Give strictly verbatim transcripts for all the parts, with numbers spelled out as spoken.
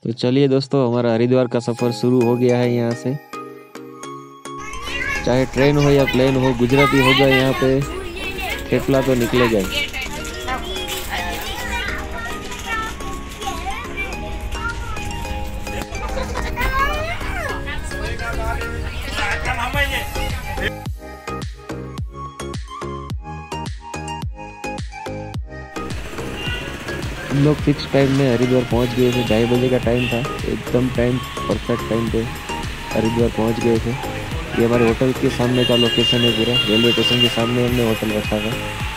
तो चलिए दोस्तों, हमारा हरिद्वार का सफ़र शुरू हो गया है। यहाँ से चाहे ट्रेन हो या प्लेन हो, गुजराती होगा यहाँ पे थेपला तो निकलेगा ही। हम लोग फिक्स टाइम में हरिद्वार पहुंच गए थे। ढाई बजे का टाइम था, एकदम टाइम परफेक्ट टाइम पे हरिद्वार पहुंच गए थे। ये हमारे होटल के सामने का लोकेशन है, पूरा रेलवे स्टेशन के सामने हमने होटल रखा था।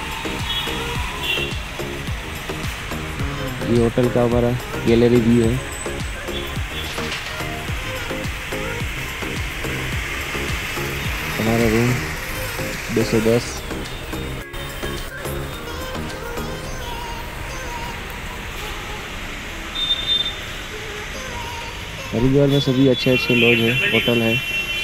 ये होटल का हमारा गैलरी व्यू है। हमारा रूम दो सौ दस। हरिद्वार में सभी अच्छे अच्छे लॉज है, होटल है।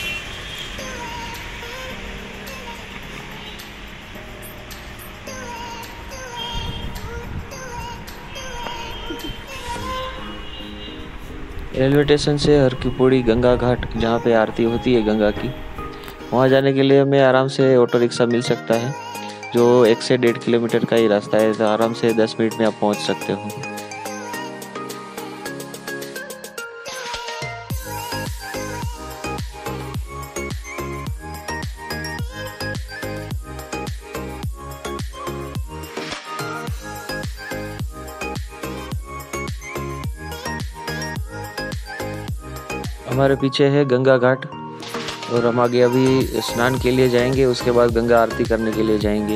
रेलवे स्टेशन से हर की पौड़ी गंगा घाट, जहाँ पे आरती होती है गंगा की, वहाँ जाने के लिए हमें आराम से ऑटो रिक्शा मिल सकता है, जो एक से डेढ़ किलोमीटर का ही रास्ता है। तो आराम से दस मिनट में आप पहुँच सकते हो। हमारे पीछे है गंगा घाट और हम आगे अभी स्नान के लिए जाएंगे, उसके बाद गंगा आरती करने के लिए जाएंगे।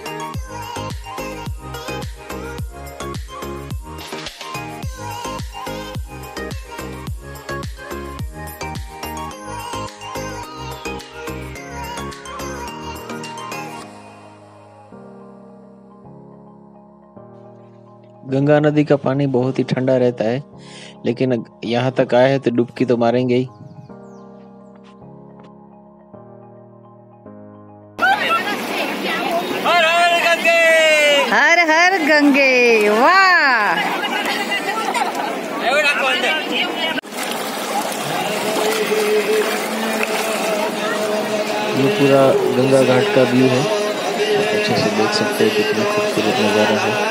गंगा नदी का पानी बहुत ही ठंडा रहता है, लेकिन यहाँ तक आए हैं तो डुबकी तो मारेंगे ही। हर हर गंगे, हर हर गंगे। वाह, ये पूरा गंगा घाट का व्यू है, आप अच्छे से देख सकते हैं कितना खूबसूरत नज़ारा है।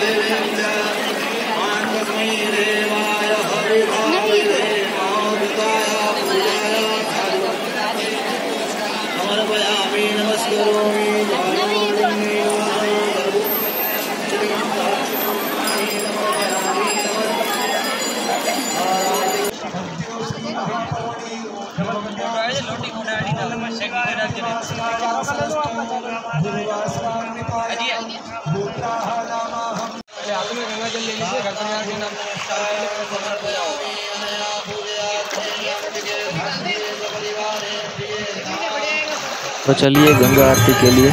तो चलिए गंगा आरती के लिए।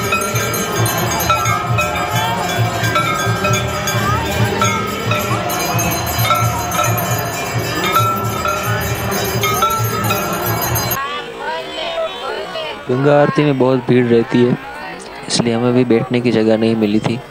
गंगा आरती में बहुत भीड़ रहती है, इसलिए हमें भी बैठने की जगह नहीं मिली थी।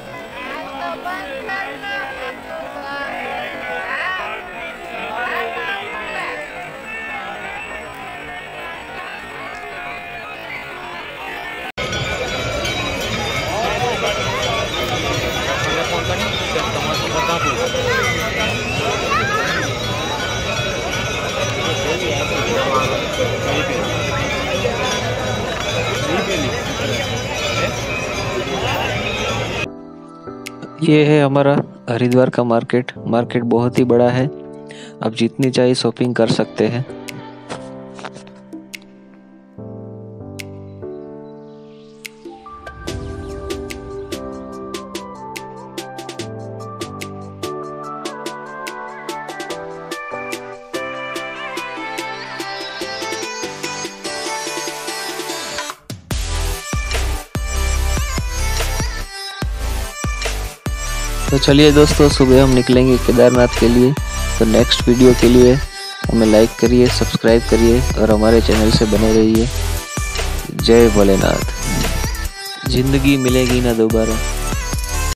ये है हमारा हरिद्वार का मार्केट। मार्केट बहुत ही बड़ा है, आप जितनी चाहिए शॉपिंग कर सकते हैं। तो चलिए दोस्तों, सुबह हम निकलेंगे केदारनाथ के लिए। तो नेक्स्ट वीडियो के लिए हमें लाइक करिए, सब्सक्राइब करिए और हमारे चैनल से बने रहिए। जय भोलेनाथ। जिंदगी मिलेगी ना दोबारा।